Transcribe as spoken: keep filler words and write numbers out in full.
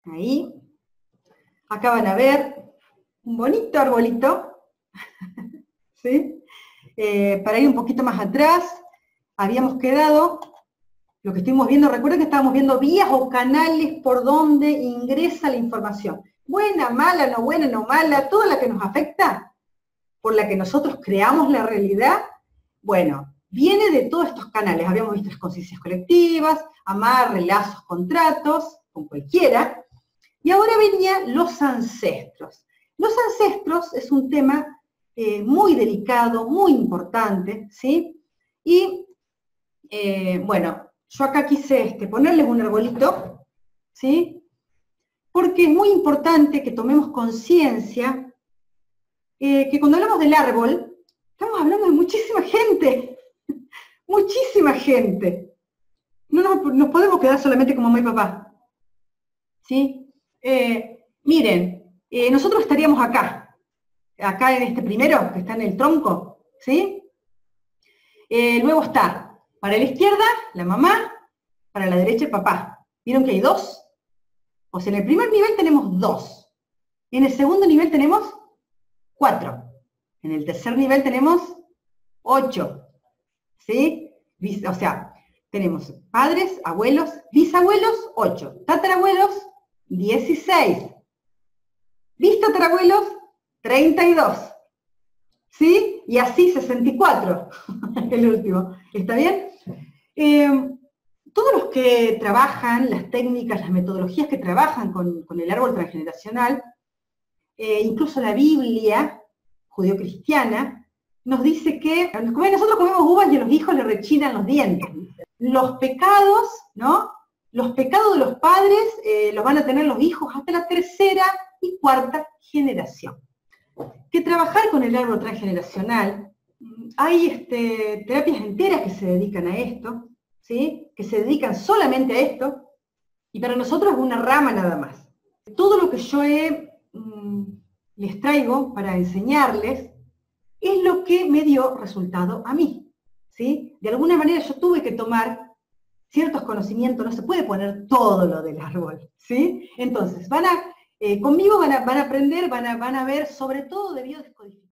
Ahí. Acá van a ver un bonito arbolito. ¿Sí? Eh, para ir un poquito más atrás, habíamos quedado, lo que estuvimos viendo, recuerden que estábamos viendo vías o canales por donde ingresa la información. Buena, mala, no buena, no mala, toda la que nos afecta, por la que nosotros creamos la realidad, bueno, viene de todos estos canales. Habíamos visto las conciencias colectivas, amarres, lazos, contratos, con cualquiera, y ahora venían los ancestros. Los ancestros es un tema eh, muy delicado, muy importante, ¿sí? Y, eh, bueno, yo acá quise este, ponerles un arbolito, ¿sí? Porque es muy importante que tomemos conciencia eh, que cuando hablamos del árbol, estamos hablando de muchísima gente, muchísima gente. No nos, nos podemos quedar solamente como mamá y papá, ¿sí? Eh, miren, eh, nosotros estaríamos acá, acá en este primero, que está en el tronco, ¿sí? Eh, luego está, para la izquierda, la mamá, para la derecha el papá. ¿Vieron que hay dos? O sea, en el primer nivel tenemos dos. En el segundo nivel tenemos cuatro. En el tercer nivel tenemos ocho. ¿Sí? O sea, tenemos padres, abuelos, bisabuelos, ocho. Tatarabuelos, dieciséis. Bistatarabuelos, treinta y dos. ¿Sí? Y así sesenta y cuatro, el último. ¿Está bien? Eh, todos los que trabajan, las técnicas, las metodologías que trabajan con, con el árbol transgeneracional, eh, incluso la Biblia judeocristiana, nos dice que nosotros comemos uvas y a los hijos le rechinan los dientes. Los pecados, ¿no? Los pecados de los padres eh, los van a tener los hijos hasta la tercera y cuarta generación. Que trabajar con el árbol transgeneracional, hay este, terapias enteras que se dedican a esto, ¿sí? Que se dedican solamente a esto, y para nosotros es una rama nada más. Todo lo que yo he, mmm, les traigo para enseñarles es lo que me dio resultado a mí, ¿sí? De alguna manera yo tuve que tomar ciertos conocimientos, no se puede poner todo lo del árbol, ¿sí? Entonces, van a, eh, conmigo van a, van a aprender, van a, van a ver sobre todo de biodescodificación.